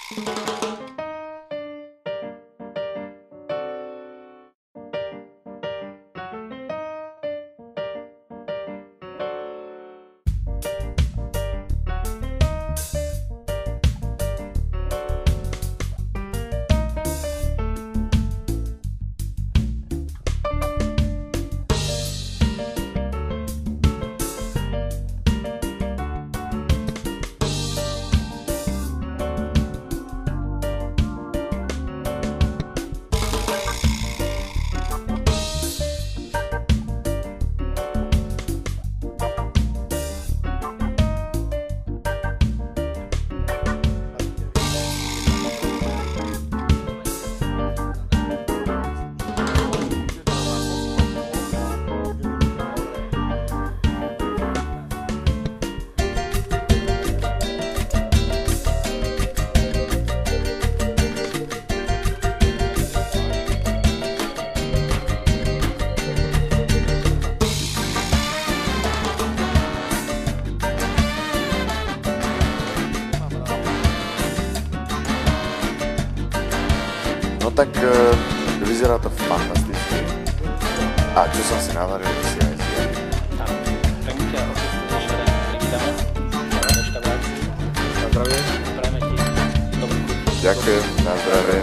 No tak vyzerá to fantasticky. A čo som si navaril, si aj zjem. Tak ťa osobne privítame na reštaurácii. Na zdravie. Prajeme ti dobrú chuť. Ďakujem, na zdravie.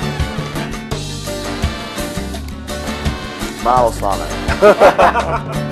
Málo slané.